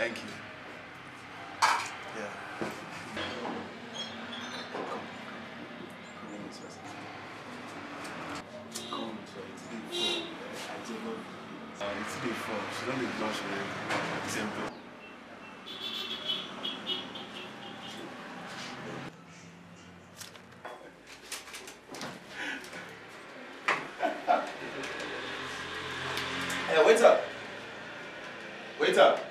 Thank you. Yeah. Come, so it's day 4. I don't know. It's day 4. She don't be blush already. Simple. Hey, wait up. Wait up.